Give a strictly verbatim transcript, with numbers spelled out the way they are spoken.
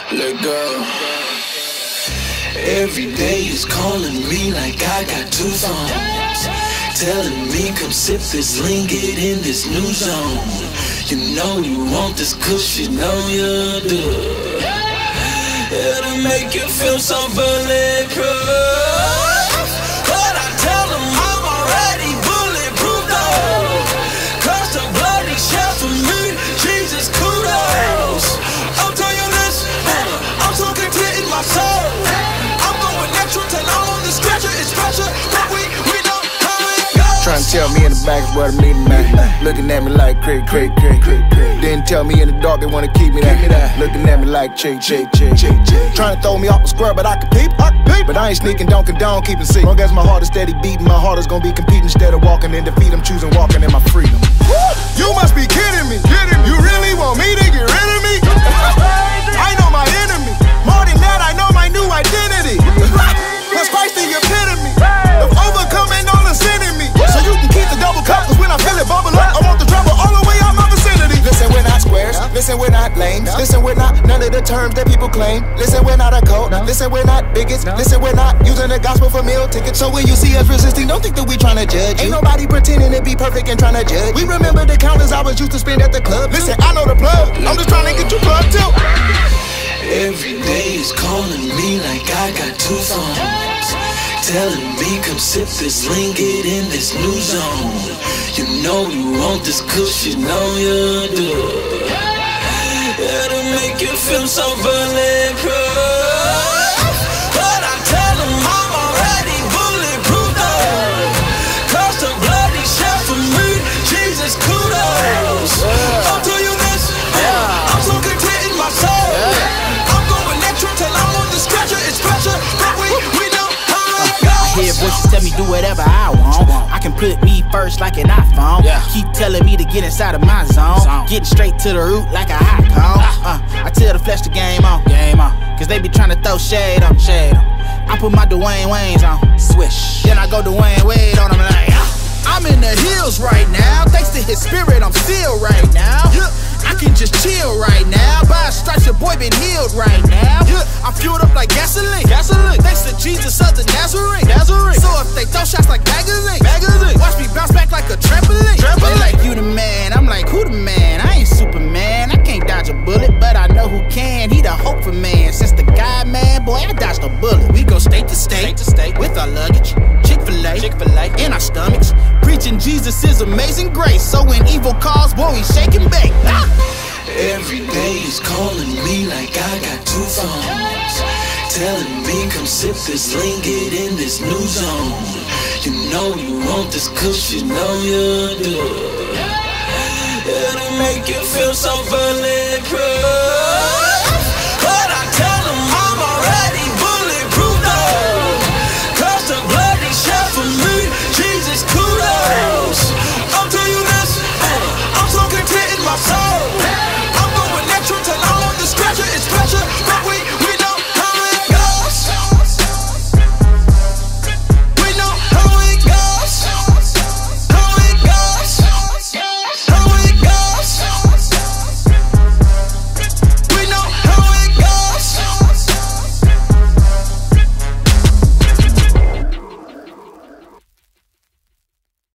let go. Every day is calling me like I got two phones, telling me come sip this lean, get in this new zone. You know you want this kush, you know you do. It'll make you feel so bulletproof. But I tell them I'm already bulletproof though, 'cause the blood he shed for me, Jesus kudos. I'll tell you this, I'm so content in my soul. I'm going natural till I'm on the stretcher. It's pressure, but we, we know how it goes. Trying to tell me in the back is where the meeting at. Looking at me like crazy, crazy, crazy. Didn't tell me in the dark they wanna keep me there. Looking at me like chick, chick, chick, chick. Trying to throw me off the square, but I can peep. But I ain't sneaking, don't condone, keeping secret. Long as my heart is steady beating, my heart is gonna be competing. Instead of walking in defeat, I'm choosing walking in my freedom. You must be kidding me. You really want me to get rid of me? I know my enemy. More than that, I know my new identity. Plus Christ the epitome of overcoming all the sin in me. So you can keep the double cup, 'cause when I feel it bubble up, I want the trouble all the way out my vicinity. Listen, we're not squares. Listen, we're not lames. Listen, we're not none of the terms that people claim. Listen, we're not a cult. Listen, we're not bigots. Listen, we're not using the gospel for meal tickets. So when you see us resisting, don't think that we trying to judge you. Ain't nobody pretending to be perfect and trying to judge. We remember the counters I was used to spend at the club. Listen, I know the plug. I'm just trying to get you plugged too. Every day is calling me like I got two phones, telling me come sip this lean, get in this new zone. You know you want this kush, you know you do. It'll make you feel so bulletproof. But I tell them I'm already bulletproof though, 'cause the blood he shed for me, Jesus kudos. I'll tell you this, I'm so content in my soul. Till I'm on the stretcher, it's pressure, but we, we know how it goes. I hear voices tell me do whatever I want. I can put me first like an iPhone. Yeah. Keep telling me to get inside of my zone. zone. Getting straight to the root like a hot cone. Uh, I tell the flesh the game on. Game on. 'Cause they be trying to throw shade on. Shade on. I put my Dwayne Waynes on. Swish. Then I go Dwayne Wade on them like, ah. I'm in the hills right now. Thanks to his spirit, I'm still right now. Yeah. I can just chill right now. By a stripes, your boy been healed right now. Yeah. I'm fueled up like gasoline. Gasoline. Thanks to Jesus of the Nazarene. Nazarene. So if they throw shots like magazine, magazine. Watch me bounce back like a trampoline. Trampoline. They like, you the man. I'm like, who the man? I ain't Superman. I can't dodge a bullet, but I know who can. He the hope for man. Since the God, man, boy, I dodged a bullet. We go state to state, state, to state with our luggage. Chick-fil-A, Chick-fil-A in our stomachs. Preaching Jesus' amazing grace. So when evil calls, boy, we shake and bake. Ah! Every day is calling me like I got two phones, telling me come sip this lean, get in this new zone. You know you want this kush, you know you do. It'll make you feel so bulletproof.